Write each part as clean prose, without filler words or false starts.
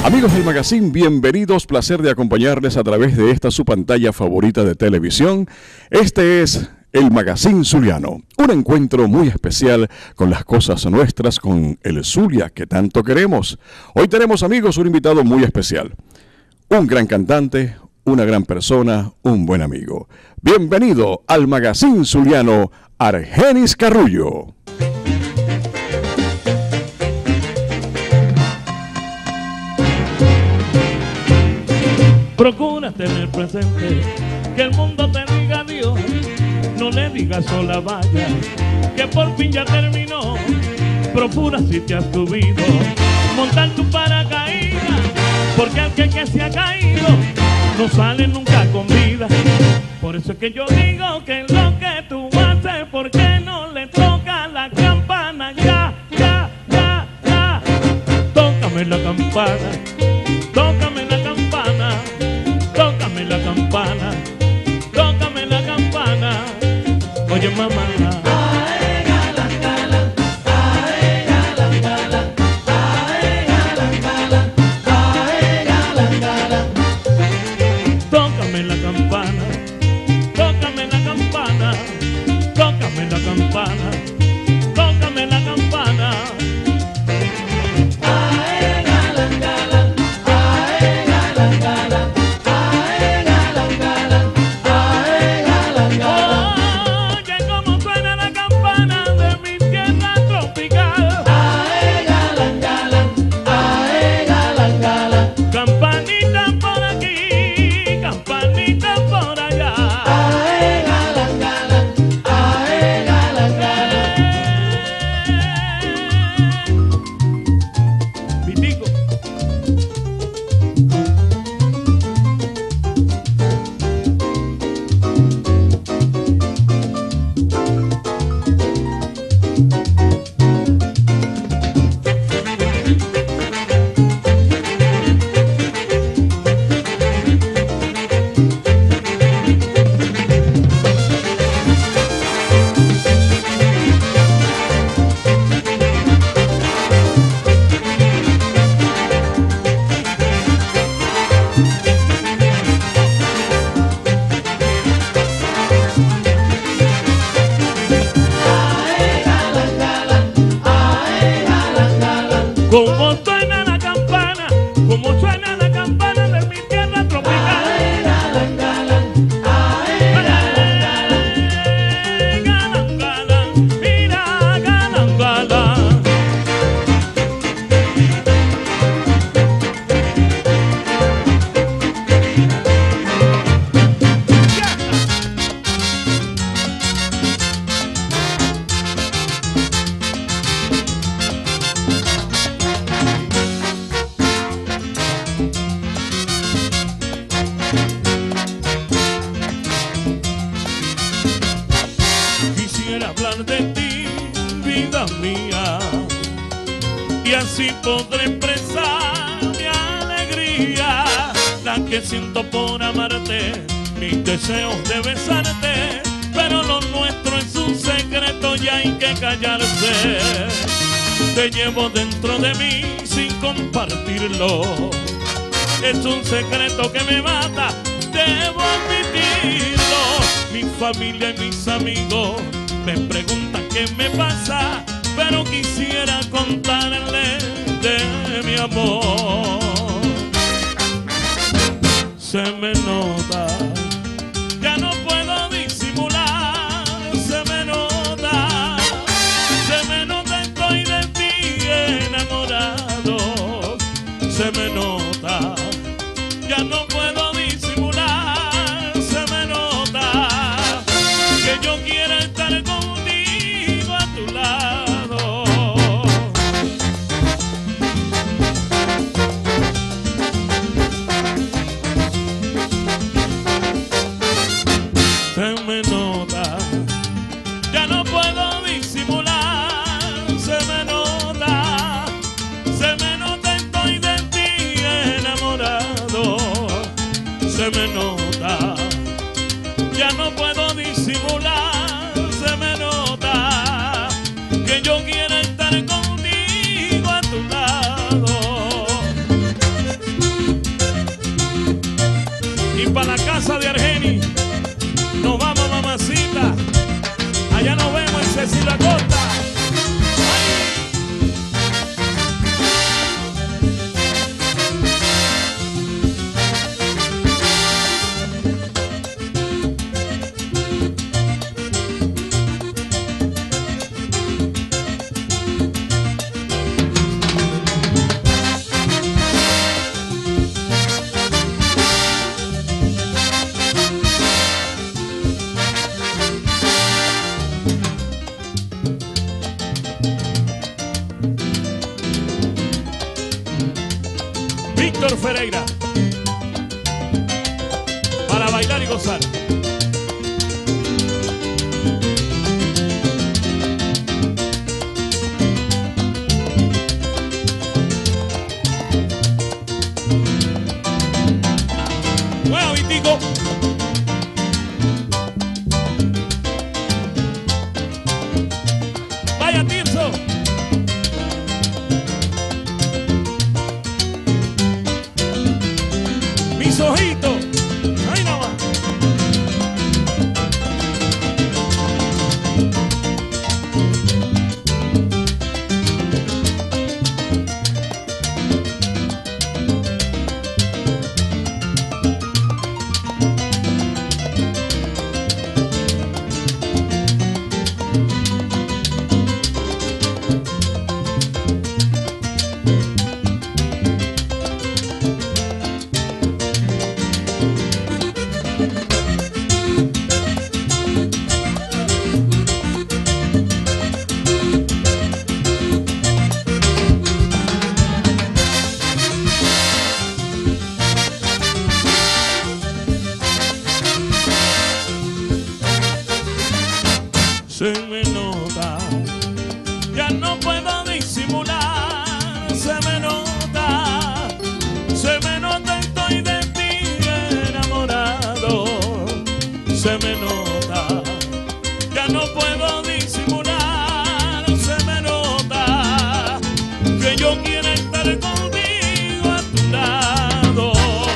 Amigos del Magazine, bienvenidos, placer de acompañarles a través de esta su pantalla favorita de televisión. Este es el Magazine Zuliano, un encuentro muy especial con las cosas nuestras, con el Zulia que tanto queremos. Hoy tenemos, amigos, un invitado muy especial, un gran cantante, una gran persona, un buen amigo. Bienvenido al Magazine Zuliano, Argenis Carrullo. Procura tener presente que el mundo te diga adiós. No le digas sola vaya, que por fin ya terminó. Procura si te has subido montar tu paracaídas, porque al que se ha caído no sale nunca con vida. Por eso es que yo digo que lo que tú haces, ¿por qué no le toca la campana? Ya, ya, ya, ya. Tócame la campana, tócame la campana. Tócame la campana, tócame la campana. Oye, mamá. Ay, galan, galan, ay, galan, galan, ay, galan, galan, ay, galan, galan. Tócame la campana, tócame la campana, tócame la campana, tócame la campana. Ay, galan, galan, ay, galan, galan. Como suena la campana, como suena la campana de mi tierra tropical. Ay, galan, galan, ay, galan, galan, galan, galan, mira, galan, galan. Y así podré expresar mi alegría, la que siento por amarte, mis deseos de besarte, pero lo nuestro es un secreto y hay que callarse. Te llevo dentro de mí sin compartirlo, es un secreto que me mata, debo admitirlo. Mi familia y mis amigos me preguntan qué me pasa, pero quisiera contarle de mi amor. Se me nota, ya no puedo disimular, se me nota, estoy de ti enamorado. Se me nota, ya no puedo disimular, se me nota, que yo quiero estar contigo a tu lado. Se me nota, ya no puedo disimular, se me nota, estoy de ti enamorado. Se me nota, ya no puedo disimular, se me nota, Ferreira. Para bailar y gozar. Bueno, Vitico. Vaya, Tirso. Mis ojitos. Ahí nomás. Se me nota, ya no puedo disimular, se me nota, estoy de ti enamorado, se me nota, ya no puedo disimular, se me nota, que yo quiero estar contigo a tu lado.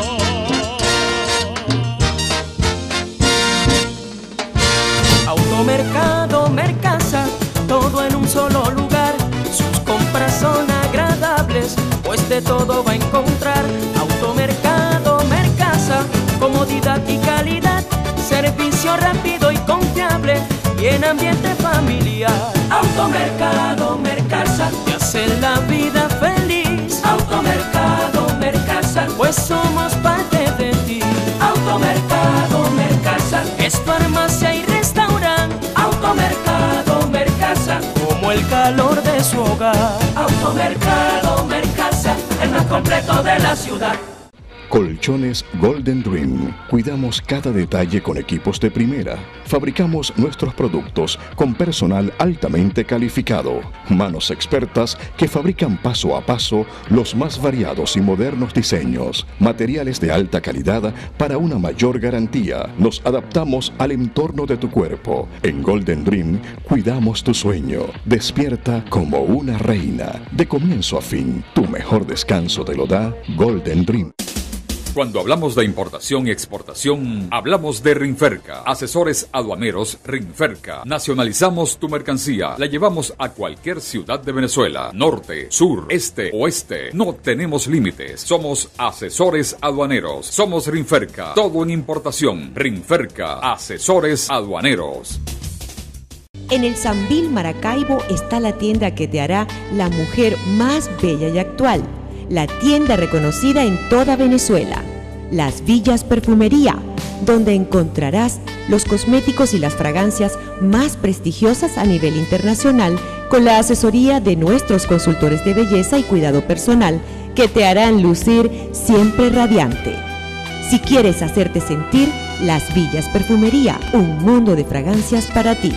Automercado, Mercasa, todo en un solo lugar. Sus compras son agradables, pues de todo va a encontrar. Automercado, Mercasa, comodidad y calidad, servicio rápido y confiable y en ambiente familiar. Automercado, Mercasa, te hace la vida feliz. Automercado, Mercasa, pues somos parte de ti. Automercado, Mercasa, es farmacia y restaurante. Automercado, Mercasa, como el calor de su hogar. Automercado, Mercasa, el más completo de la ciudad. Colchones Golden Dream. Cuidamos cada detalle con equipos de primera. Fabricamos nuestros productos con personal altamente calificado. Manos expertas que fabrican paso a paso los más variados y modernos diseños. Materiales de alta calidad para una mayor garantía. Nos adaptamos al entorno de tu cuerpo. En Golden Dream cuidamos tu sueño. Despierta como una reina. De comienzo a fin, tu mejor descanso te lo da Golden Dream. Cuando hablamos de importación y exportación, hablamos de Rinferca. Asesores aduaneros Rinferca. Nacionalizamos tu mercancía. La llevamos a cualquier ciudad de Venezuela. Norte, sur, este, oeste. No tenemos límites. Somos asesores aduaneros. Somos Rinferca. Todo en importación. Rinferca. Asesores aduaneros. En el Sambil Maracaibo está la tienda que te hará la mujer más bella y actual. La tienda reconocida en toda Venezuela, Las Villas Perfumería, donde encontrarás los cosméticos y las fragancias más prestigiosas a nivel internacional con la asesoría de nuestros consultores de belleza y cuidado personal que te harán lucir siempre radiante. Si quieres hacerte sentir, Las Villas Perfumería, un mundo de fragancias para ti.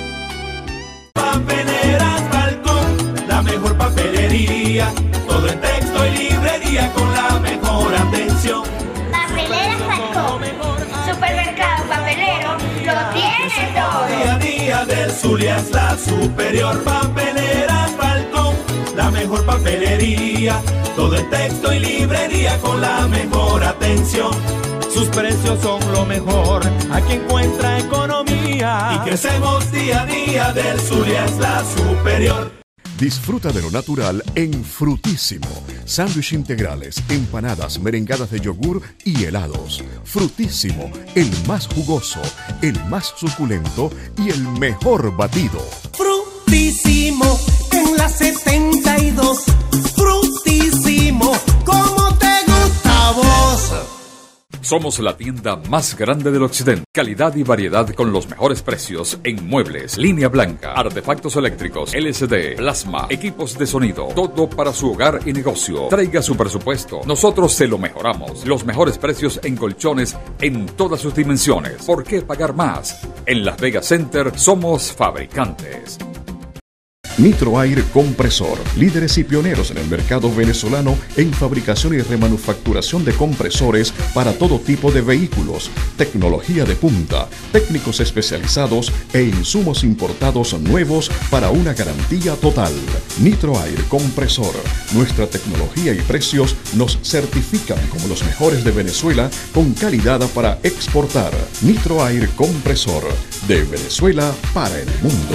Papeleras Balcón, la mejor papelería, todo en texto y librería con la mejor atención. Papeleras Balcón, supermercado papelero, lo tiene todo. Día a día del Zulia es la superior. Papeleras Balcón, la mejor papelería, todo en texto y librería con la mejor atención. Sus precios son lo mejor, aquí encuentra economía. Y crecemos día a día, del Zulia es la superior. Disfruta de lo natural en Frutísimo. Sándwich integrales, empanadas, merengadas de yogur y helados. Frutísimo, el más jugoso, el más suculento y el mejor batido. Frutísimo, en la 72. Frutísimo, como te gusta a vos. Somos la tienda más grande del occidente. Calidad y variedad con los mejores precios en muebles, línea blanca, artefactos eléctricos, LCD, plasma, equipos de sonido, todo para su hogar y negocio. Traiga su presupuesto, nosotros se lo mejoramos. Los mejores precios en colchones en todas sus dimensiones. ¿Por qué pagar más? En Las Vegas Center somos fabricantes. Nitro Air Compresor, líderes y pioneros en el mercado venezolano en fabricación y remanufacturación de compresores para todo tipo de vehículos, tecnología de punta, técnicos especializados e insumos importados nuevos para una garantía total. Nitro Air Compresor, nuestra tecnología y precios nos certifican como los mejores de Venezuela con calidad para exportar. Nitro Air Compresor, de Venezuela para el mundo.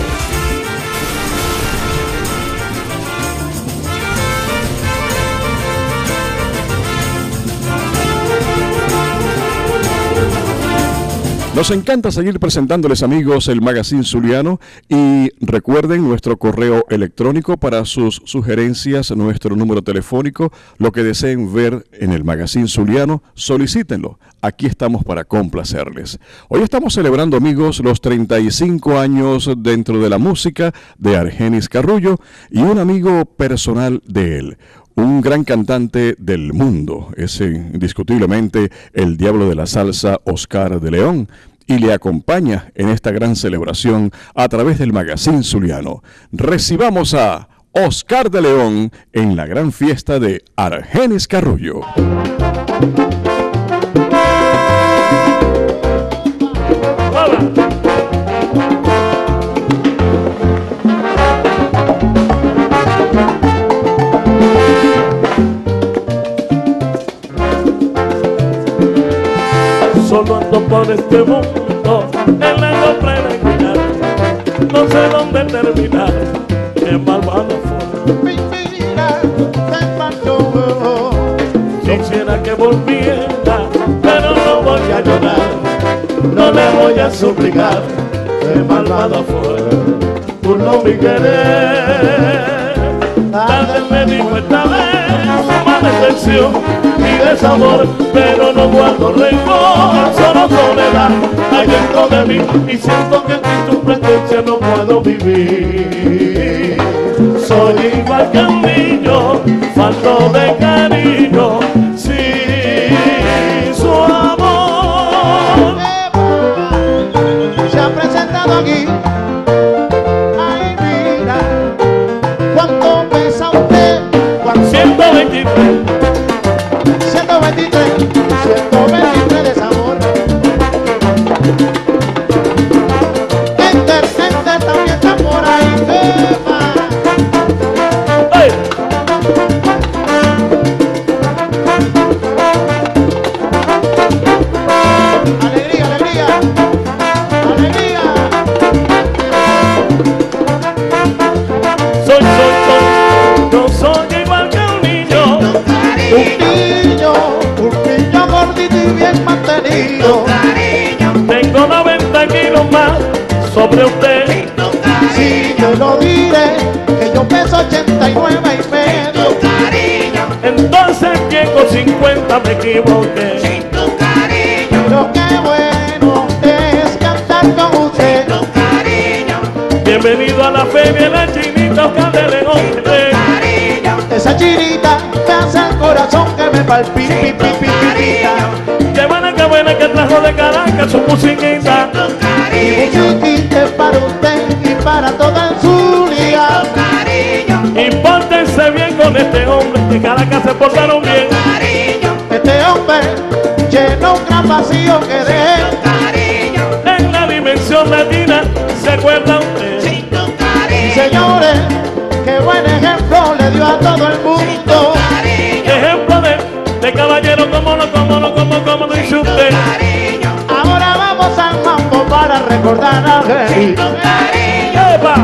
Nos encanta seguir presentándoles, amigos, el Magazine Zuliano, y recuerden nuestro correo electrónico para sus sugerencias, nuestro número telefónico, lo que deseen ver en el Magazine Zuliano, solicítenlo. Aquí estamos para complacerles. Hoy estamos celebrando, amigos, los 35 años dentro de la música de Argenis Carrullo y un amigo personal de él. Un gran cantante del mundo, es indiscutiblemente el diablo de la salsa, Oscar de León, y le acompaña en esta gran celebración a través del Magazine Zuliano. Recibamos a Oscar de León en la gran fiesta de Argenis Carrullo. Solo ando por este mundo, en la peregrinar, no sé dónde terminar, qué malvado fue. Mi vida se marchó. Quisiera que volviera, pero no voy a llorar, no le voy a suplicar, qué malvado fue, por no mi querer. Tarde me dijo esta vez su mala intención y desamor, pero no guardo rencor, solo soledad hay dentro de mí y siento que sin tu presencia no puedo vivir. Soy igual que un niño, falto de cariño, sin su amor. Se ha presentado aquí. Ay, mira, ¿cuánto pesa usted? 123. 123 de sabor. Enter también está por ahí. ¡Hey! Alegría, alegría, alegría. Yo soy igual que un niño. Un niño gordito y bien mantenido. Tengo 90 kilos más sobre usted. Si yo lo diré, que yo peso 89 y medio. Entonces llego 50, me equivoqué. Pero qué bueno es cantar con usted. Bienvenido a la feria, la chinita Oscar de León. Esa chinita me hace el corazón que me palpita. Qué buena que trajo de Caracas su musiquita. Y musiquita es para usted y para toda el Zulia. Y pórtense bien con este hombre, que Caracas se portaron bien. Este hombre llena un gran vacío que dejé. En la dimensión latina, ¿se acuerda usted? Señores, qué buen ejemplo le dio a todo el mundo. Ejemplo de caballero como lo dice usted. Ahora vamos al mambo para recordar a Argenis. ¡Epa!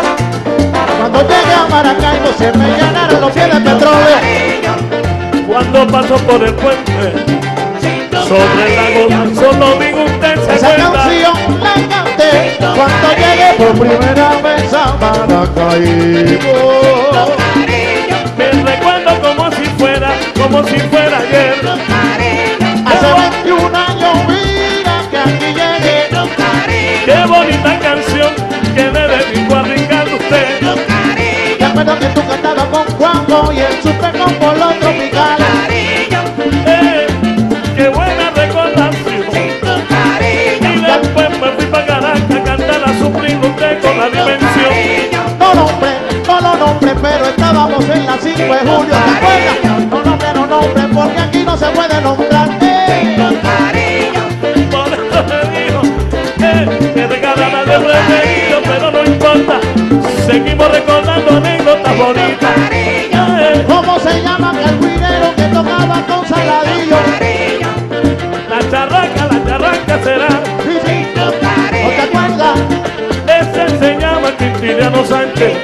Cuando llegue a Maracaibo se me llenaron los pies de petróleo. Cuando cuando paso por el puente sobre el lago, solo digo usted se Esa cuenta. canción la canté cuando llegué por primera vez a Maracaibo. Me recuerdo como si fuera ayer. Hace 21 años, mira que aquí llegué. Qué bonita canción que le dedico a Ricardo usted. Me acuerdo que tú cantabas con Juanjo y el super con Polo Tropical. Qué buena recordación. Y después me fui para Caracas a cantar a sufrir usted con la dimensión. No lo nombre, pero estábamos en la 5 de julio, ¿te acuerdas? No nombre, porque aquí no se puede nombrar. Por eso me dijo que regalara de preferido, pero no importa, seguimos recordando anécdotas bonitas. ¿Cómo se llama el guirero que tocaba con Saladillo? La charranca será. Sí, ¿no te acuerdas? Ese se llama Quintiliano Sánchez.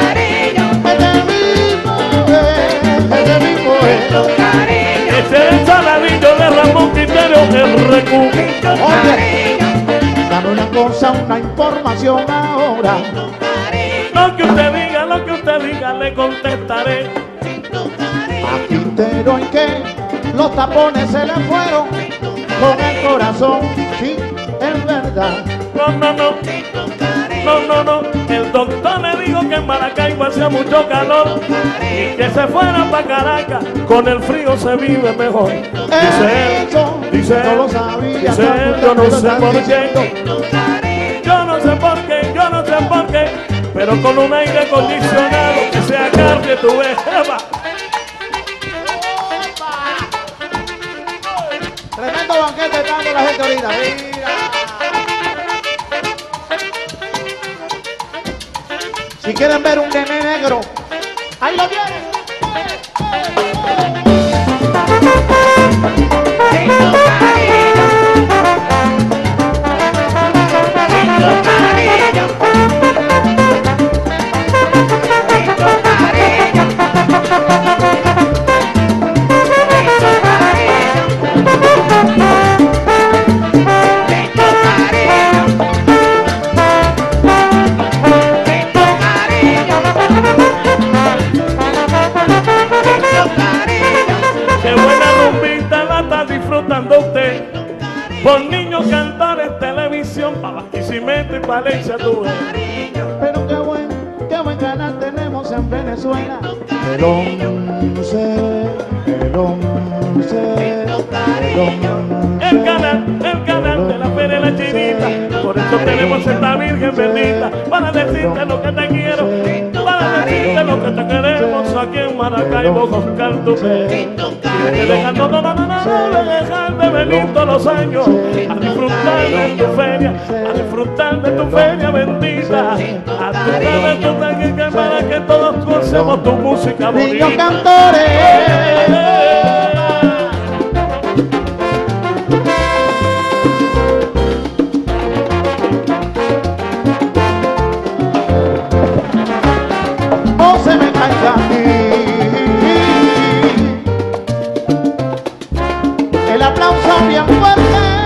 Ese mismo es. Ese es el Saladillo de Ramón Quintero, el recu. Oye, dame una cosa, una información ahora. Lo que usted diga, le contestaré. A Quintero, ¿en qué? Los tapones se le fueron con el corazón, sí, es verdad. No, el doctor me dijo que en Maracaibo hacía mucho calor y que se fuera para Caracas, con el frío se vive mejor. Dice él, no lo sabía, dice él, yo no sé por qué, yo no sé por qué, pero con un aire acondicionado que se acargue tu Eva. Tremendo banquete está dando la gente ahorita, mira. Si quieren ver un nene negro, ahí lo tienen. Por niños cantar en televisión, para Barquisimeto y Palencia tuve. Pero qué buen canal tenemos en Venezuela. El 11. El canal de la Feria de la Chinita. Por eso tenemos esta Virgen bendita, para decirte lo que te quiero, para decirte lo que te queremos aquí en Maracaibo con Cartupé. No dejar de venir todos los años a disfrutar de tu feria, a disfrutar de tu feria bendita, a tocar de tu técnica para que todos gocemos tu música bonita. Niños cantores. No se me caiga el aplauso bien fuerte.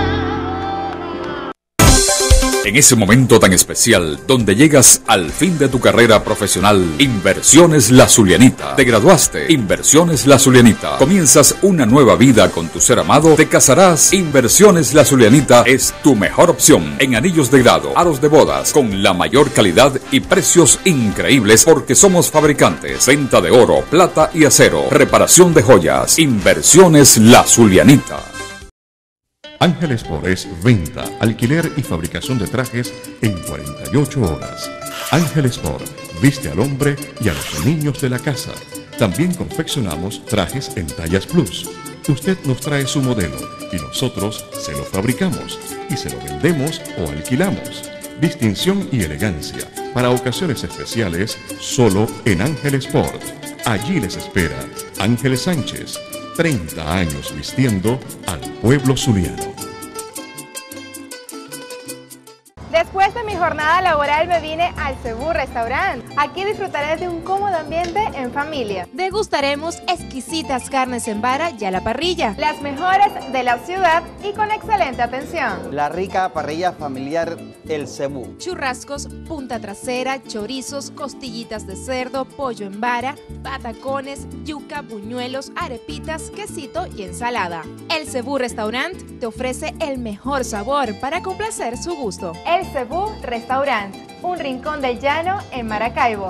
En ese momento tan especial, donde llegas al fin de tu carrera profesional, Inversiones La Zulianita. Te graduaste, Inversiones La Zulianita. Comienzas una nueva vida con tu ser amado, te casarás. Inversiones La Zulianita es tu mejor opción en anillos de grado, aros de bodas, con la mayor calidad y precios increíbles, porque somos fabricantes. Venta de oro, plata y acero, reparación de joyas. Inversiones La Zulianita. Ángel Sport es venta, alquiler y fabricación de trajes en 48 horas. Ángel Sport viste al hombre y a los niños de la casa. También confeccionamos trajes en tallas plus. Usted nos trae su modelo y nosotros se lo fabricamos y se lo vendemos o alquilamos. Distinción y elegancia para ocasiones especiales solo en Ángel Sport. Allí les espera Ángel Sánchez, 30 años vistiendo al pueblo zuliano. Después de mi jornada laboral me vine al Cebú Restaurant. Aquí disfrutaré de un cómodo ambiente en familia. Degustaremos exquisitas carnes en vara y a la parrilla. Las mejores de la ciudad y con excelente atención. La rica parrilla familiar El Cebú. Churrascos, punta trasera, chorizos, costillitas de cerdo, pollo en vara, patacones, yuca, buñuelos, arepitas, quesito y ensalada. El Cebú Restaurant te ofrece el mejor sabor para complacer su gusto. El Cebú Restaurant, un rincón del llano en Maracaibo.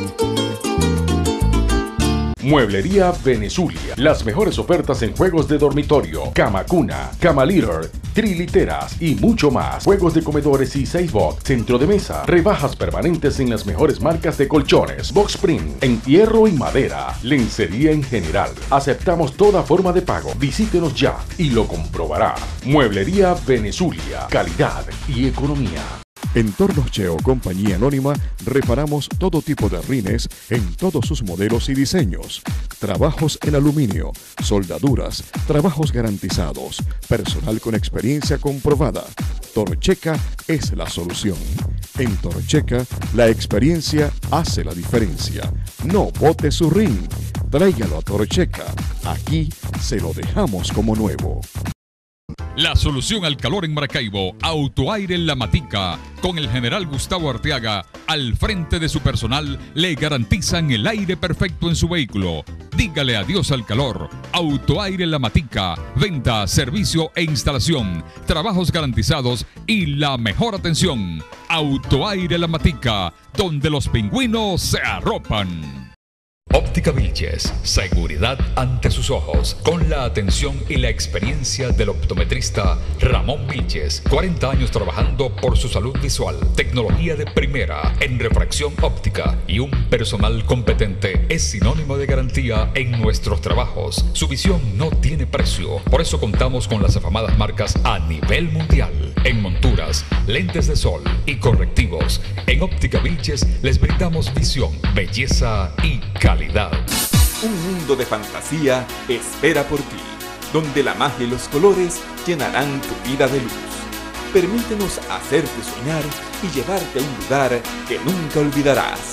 Mueblería Venezulia. Las mejores ofertas en juegos de dormitorio, cama cuna, cama litter, triliteras y mucho más. Juegos de comedores y 6-box, centro de mesa. Rebajas permanentes en las mejores marcas de colchones, box spring, en hierro y madera. Lencería en general. Aceptamos toda forma de pago. Visítenos ya y lo comprobará. Mueblería Venezulia. Calidad y economía. En Tornos Cheo, compañía anónima, reparamos todo tipo de rines en todos sus modelos y diseños. Trabajos en aluminio, soldaduras, trabajos garantizados, personal con experiencia comprobada. Torcheca es la solución. En Torcheca, la experiencia hace la diferencia. No bote su rin, tráigalo a Torcheca. Aquí se lo dejamos como nuevo. La solución al calor en Maracaibo, Autoaire La Matica, con el general Gustavo Arteaga al frente de su personal, le garantizan el aire perfecto en su vehículo. Dígale adiós al calor. Autoaire La Matica, venta, servicio e instalación, trabajos garantizados y la mejor atención. Autoaire La Matica, donde los pingüinos se arropan. Óptica Vilches, seguridad ante sus ojos, con la atención y la experiencia del optometrista Ramón Vilches, 40 años trabajando por su salud visual, tecnología de primera en refracción óptica y un personal competente es sinónimo de garantía en nuestros trabajos. Su visión no tiene precio, por eso contamos con las afamadas marcas a nivel mundial en monturas, lentes de sol y correctivos. En Óptica Vilches les brindamos visión, belleza y calidad. Un mundo de fantasía espera por ti, donde la magia y los colores llenarán tu vida de luz. Permítenos hacerte soñar y llevarte a un lugar que nunca olvidarás.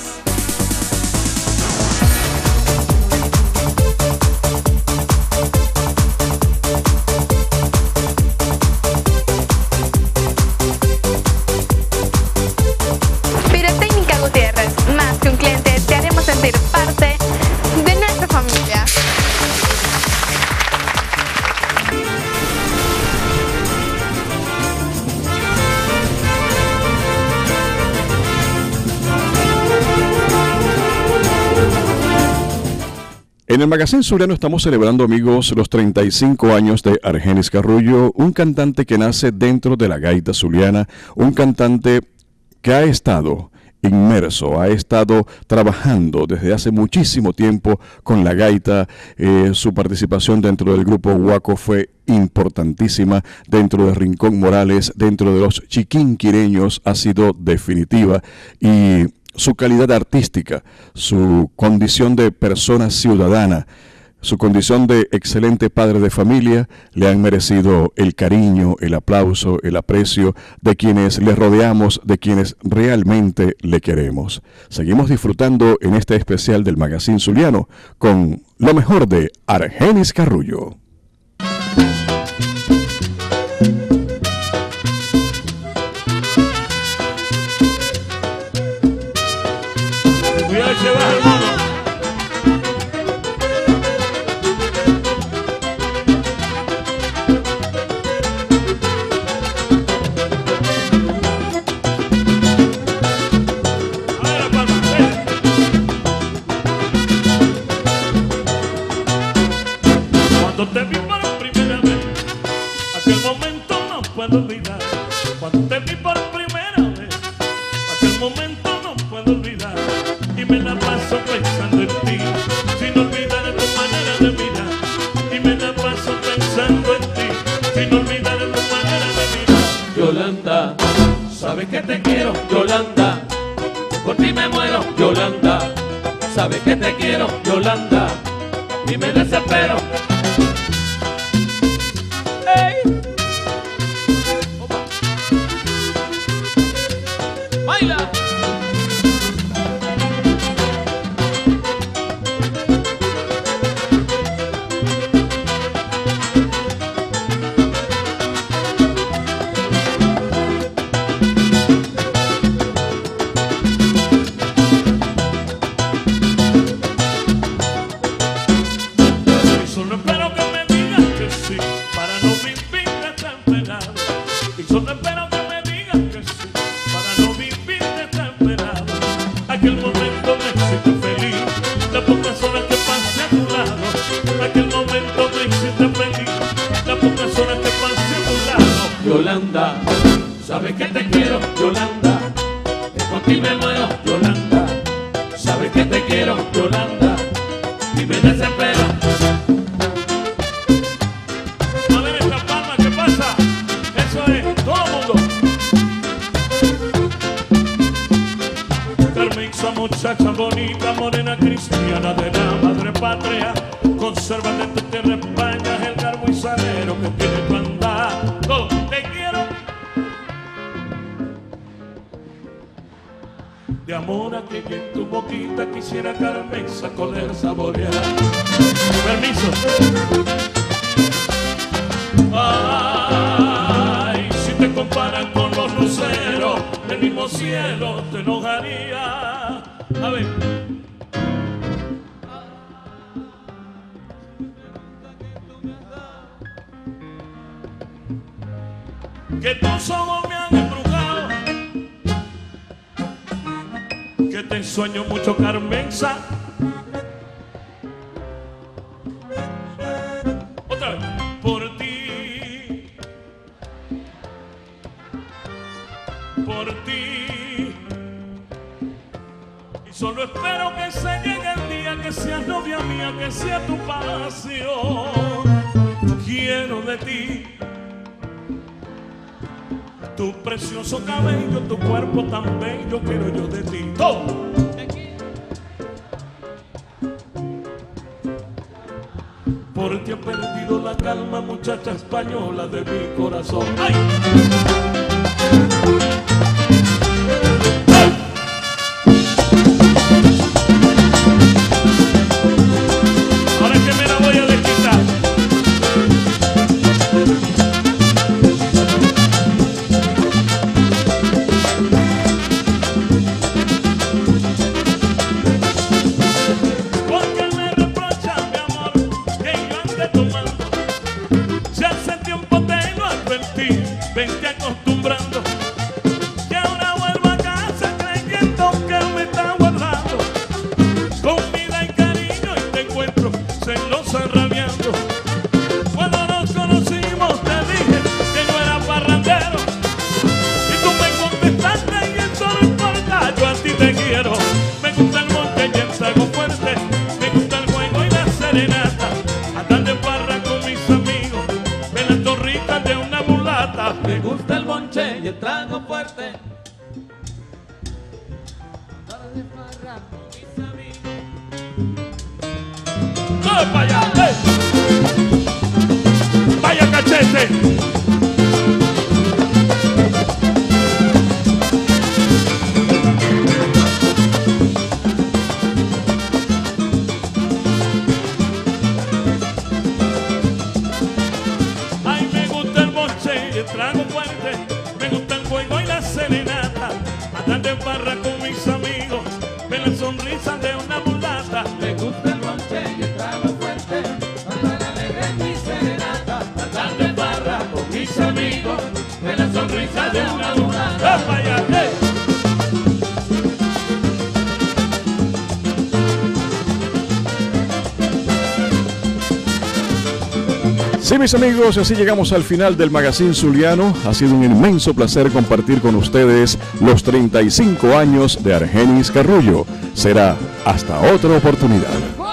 Pirotecnia Gutiérrez, más que un cliente, te haremos sentir parte de nuestra familia. En el Magazine Zuliano estamos celebrando, amigos, los 35 años de Argenis Carrullo, un cantante que nace dentro de la gaita zuliana, un cantante que ha estado inmerso, ha estado trabajando desde hace muchísimo tiempo con la gaita. Su participación dentro del grupo Huaco fue importantísima, dentro de Rincón Morales, dentro de los chiquinquireños ha sido definitiva, y su calidad artística, su condición de persona ciudadana, su condición de excelente padre de familia le han merecido el cariño, el aplauso, el aprecio de quienes le rodeamos, de quienes realmente le queremos. Seguimos disfrutando en este especial del Magazine Zuliano con lo mejor de Argenis Carrullo. Cuidado, se baja el mono. Cuando te vi por primera vez, aquel momento no puedo olvidar. Cuando te vi por primera vez, aquel momento no puedo olvidar. Y me la paso pensando en ti, sin olvidar tu manera de mirar. Y me la paso pensando en ti, sin olvidar tu manera de mirar. Yolanda, sabes que te quiero, Yolanda. Por ti me muero, Yolanda. Sabes que te quiero, Yolanda. Y me desespero. sabes que te quiero, Yolanda, que por ti me muero, Yolanda. Sabes que te quiero, Yolanda, y me desespero. A ver esta palma, ¿qué pasa? Eso es, todo el mundo. Carmen, esa muchacha bonita, morena cristiana de la madre patria, conserva de tu tierra España el garbo y salero que tiene tu andar. Todo, te quiero. De amor a que en tu boquita quisiera Carmen poder saborear. Permiso. Ay, si te comparan con los luceros del mismo cielo, te enojaría. A ver. Que tus ojos me han embrujado, que te sueño mucho, Carmenza. Otra vez. Por ti, y solo espero que se llegue el día que seas novia mía, que sea tu pasión. Quiero de ti tu precioso cabello, tu cuerpo tan bello, quiero yo de ti. ¡Todo! Por ti he perdido la calma, muchacha española de mi corazón. ¡Ay! Ahora que me la voy a desquitar. Vente acostumbrando, que ahora vuelvo a casa creyendo que me está guardando con vida y cariño, y te encuentro celosa rabiando. Cuando nos conocimos te dije que yo era parrandero y tú me contestaste y eso no importa, yo a ti te quiero. Me gusta el monte y el trago fuerte, me gusta el juego y la serenata, andar de farra con mis amigos, ver las torritas de una mulata. Me gusta el bonche y el trago fuerte, andar de farra con mis amigos. ¡No, vaya! ¡Eh! ¡Vaya cachete! Trago fuerte, me gusta el juego y la serenata, andar de farra con mis amigos, ver la sonrisa de una mulata. Me gusta el bonche y el trago fuerte, andar alegre en mi serenata, andar de farra con mis amigos, ver la sonrisa de una mulata. ¡Vaya! Sí, mis amigos, así llegamos al final del Magazine Zuliano. Ha sido un inmenso placer compartir con ustedes los 35 años de Argenis Carrullo. Será hasta otra oportunidad.